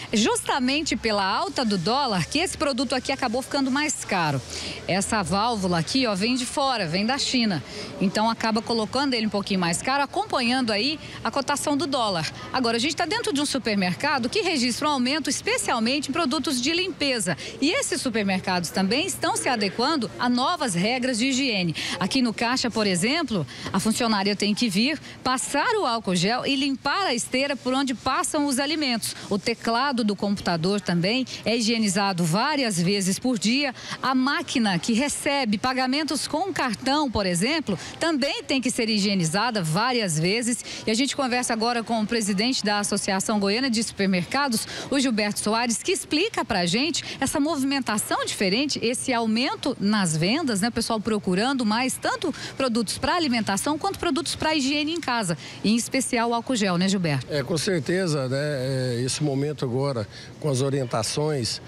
justamente pela alta do dólar que esse produto aqui acabou ficando mais caro. Essa válvula aqui, ó, vem de fora, vem da China. Então acaba colocando ele um pouquinho mais caro, acompanhando aí a cotação do dólar. Agora, a gente está dentro de um supermercado que registra um aumento especialmente em produtos de limpeza. E esses supermercados também estão se adequando a novas regras de higiene. Aqui no caixa, por exemplo, a funcionária tem que vir, passar o álcool gel e limpar a esteira por onde passam os alimentos. O teclado do computador também é higienizado várias vezes por dia. A máquina que recebe pagamentos com cartão, por exemplo, também tem que ser higienizada várias vezes. E a gente conversa agora com o presidente da Associação Goiana de Supermercados, o Gilberto Soares, que explica pra gente essa movimentação diferente, esse aumento nas vendas, né? O pessoal procurando mais tanto produtos para alimentação quanto produtos para higiene em casa, em especial o álcool gel, né, Gilberto? Com certeza, né? Esse momento agora, com as orientações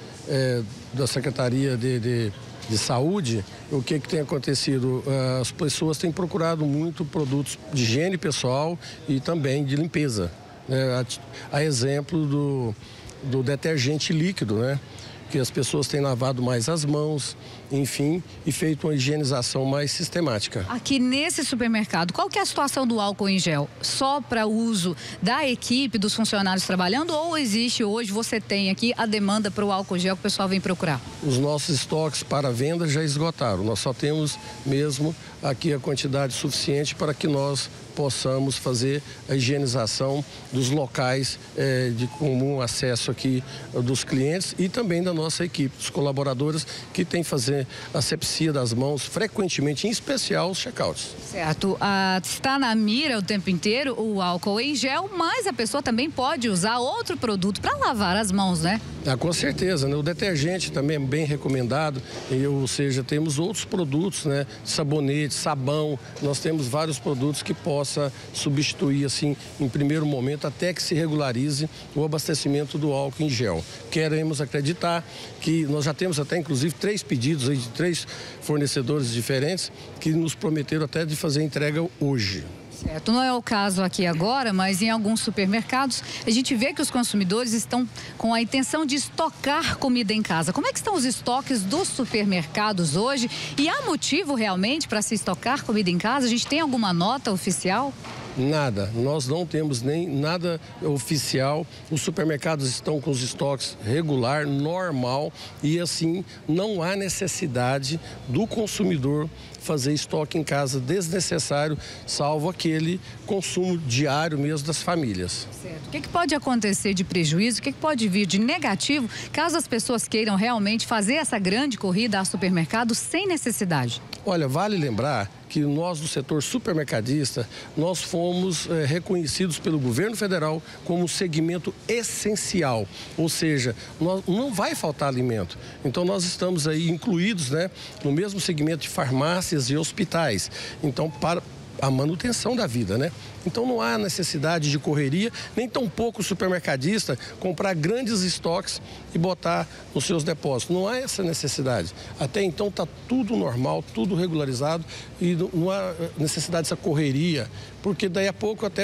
da Secretaria de Saúde, o que tem acontecido? As pessoas têm procurado muito produtos de higiene pessoal e também de limpeza, né? A exemplo do detergente líquido, né? Que as pessoas têm lavado mais as mãos, enfim, e feito uma higienização mais sistemática. Aqui nesse supermercado, qual que é a situação do álcool em gel? Só para uso da equipe, dos funcionários trabalhando, ou existe hoje, você tem aqui a demanda para o álcool gel que o pessoal vem procurar? Os nossos estoques para venda já esgotaram. Nós só temos mesmo aqui a quantidade suficiente para que nós possamos fazer a higienização dos locais de comum acesso aqui dos clientes e também da nossa equipe, dos colaboradores que tem que fazer asepsia das mãos frequentemente, em especial os checkouts. Certo. Está na mira o tempo inteiro o álcool em gel, mas a pessoa também pode usar outro produto para lavar as mãos, né? Com certeza, né? O detergente também é bem recomendado, ou seja, temos outros produtos, né? Sabonete, sabão, nós temos vários produtos que possa substituir, assim, em primeiro momento, até que se regularize o abastecimento do álcool em gel. Queremos acreditar que nós já temos até, inclusive, 3 pedidos aí de 3 fornecedores diferentes que nos prometeram até de fazer a entrega hoje. Certo, não é o caso aqui agora, mas em alguns supermercados a gente vê que os consumidores estão com a intenção de estocar comida em casa. Como é que estão os estoques dos supermercados hoje? E há motivo realmente para se estocar comida em casa? A gente tem alguma nota oficial? Nada, nós não temos nem nada oficial. Os supermercados estão com os estoques regular, normal, e assim não há necessidade do consumidor fazer estoque em casa desnecessário, salvo aquele consumo diário mesmo das famílias. Certo. O que pode acontecer de prejuízo, o que pode vir de negativo, caso as pessoas queiram realmente fazer essa grande corrida a supermercado sem necessidade? Olha, vale lembrar que nós do setor supermercadista, nós fomos reconhecidos pelo governo federal como segmento essencial, ou seja, não vai faltar alimento. Então nós estamos aí incluídos, né, no mesmo segmento de farmácias e hospitais. Então, para a manutenção da vida, né? Então não há necessidade de correria, nem tampouco o supermercadista comprar grandes estoques e botar nos seus depósitos. Não há essa necessidade. Até então está tudo normal, tudo regularizado e não há necessidade dessa correria, porque daí a pouco até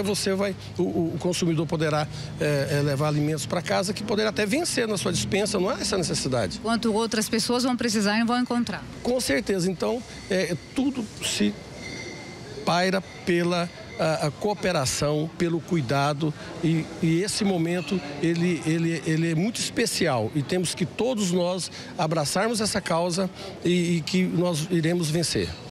o consumidor poderá levar alimentos para casa que poderá até vencer na sua despensa, não há essa necessidade. Enquanto outras pessoas vão precisar e não vão encontrar. Com certeza. Então, tudo se paira pela a cooperação, pelo cuidado e esse momento ele é muito especial e temos que todos nós abraçarmos essa causa e que nós iremos vencer.